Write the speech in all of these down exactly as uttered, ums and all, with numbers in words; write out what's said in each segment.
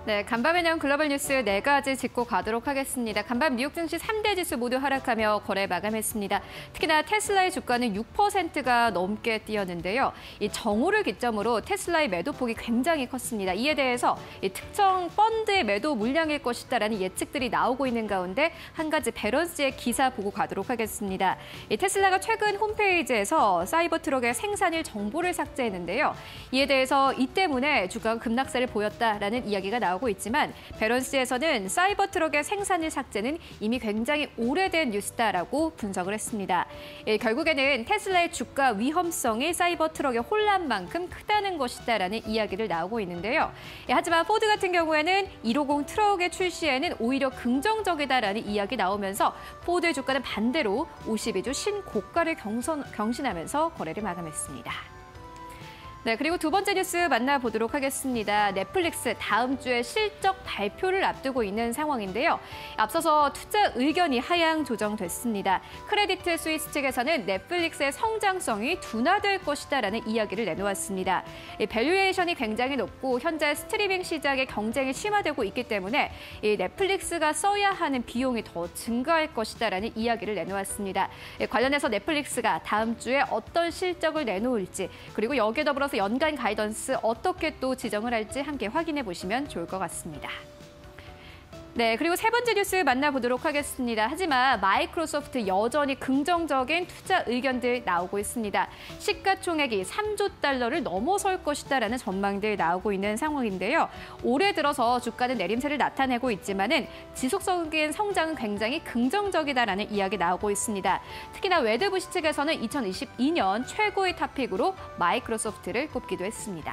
네, 간밤에 나온 글로벌 뉴스 네 가지 짚고 가도록 하겠습니다. 간밤 뉴욕 증시 삼 대 지수 모두 하락하며 거래 마감했습니다. 특히나 테슬라의 주가는 육 퍼센트가 넘게 뛰었는데요. 이 정오를 기점으로 테슬라의 매도폭이 굉장히 컸습니다. 이에 대해서 이 특정 펀드의 매도 물량일 것이다라는 예측들이 나오고 있는 가운데 한 가지 밸런스의 기사 보고 가도록 하겠습니다. 이 테슬라가 최근 홈페이지에서 사이버 트럭의 생산일 정보를 삭제했는데요. 이에 대해서 이 때문에 주가가 급락세를 보였다라는 이야기가 나오고 있지만 밸런스에서는 사이버 트럭의 생산일 삭제는 이미 굉장히 오래된 뉴스다라고 분석을 했습니다. 예, 결국에는 테슬라의 주가 위험성이 사이버 트럭의 혼란만큼 크다는 것이다라는 이야기를 나오고 있는데요. 예, 하지만 포드 같은 경우에는 백오십 트럭의 출시에는 오히려 긍정적이다라는 이야기 나오면서 포드의 주가는 반대로 오십이 주 신고가를 경선, 경신하면서 거래를 마감했습니다. 네, 그리고 두 번째 뉴스 만나보도록 하겠습니다. 넷플릭스 다음 주에 실적 발표를 앞두고 있는 상황인데요. 앞서서 투자 의견이 하향 조정됐습니다. 크레디트 스위스 측에서는 넷플릭스의 성장성이 둔화될 것이다라는 이야기를 내놓았습니다. 이 밸류에이션이 굉장히 높고 현재 스트리밍 시장의 경쟁이 심화되고 있기 때문에 이 넷플릭스가 써야 하는 비용이 더 증가할 것이다라는 이야기를 내놓았습니다. 관련해서 넷플릭스가 다음 주에 어떤 실적을 내놓을지 그리고 여기에 더불어서 연간 가이던스 어떻게 또 지정을 할지 함께 확인해 보시면 좋을 것 같습니다. 네, 그리고 세 번째 뉴스 만나보도록 하겠습니다. 하지만 마이크로소프트 여전히 긍정적인 투자 의견들 나오고 있습니다. 시가총액이 삼조 달러를 넘어설 것이다라는 전망들 나오고 있는 상황인데요. 올해 들어서 주가는 내림세를 나타내고 있지만은 지속적인 성장은 굉장히 긍정적이다라는 이야기 나오고 있습니다. 특히나 웨드부시 측에서는 이천이십이 년 최고의 탑픽으로 마이크로소프트를 꼽기도 했습니다.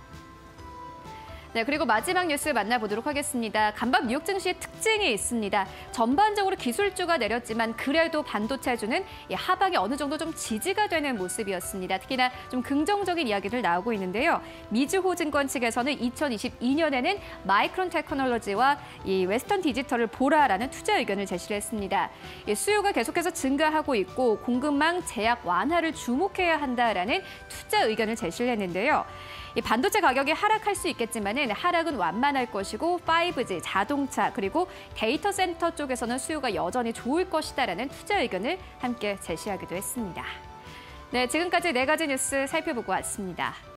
네, 그리고 마지막 뉴스 만나보도록 하겠습니다. 간밤 뉴욕 증시의 특징이 있습니다. 전반적으로 기술주가 내렸지만 그래도 반도체주는 하방이 어느 정도 좀 지지가 되는 모습이었습니다. 특히나 좀 긍정적인 이야기들 나오고 있는데요. 미주호증권 측에서는 이천이십이 년에는 마이크론 테크놀로지와 이 웨스턴 디지털을 보라라는 투자 의견을 제시를 했습니다. 수요가 계속해서 증가하고 있고 공급망 제약 완화를 주목해야 한다라는 투자 의견을 제시를 했는데요. 이 반도체 가격이 하락할 수 있겠지만은 하락은 완만할 것이고 파이브지, 자동차 그리고 데이터 센터 쪽에서는 수요가 여전히 좋을 것이다라는 투자 의견을 함께 제시하기도 했습니다. 네, 지금까지 네 가지 뉴스 살펴보고 왔습니다.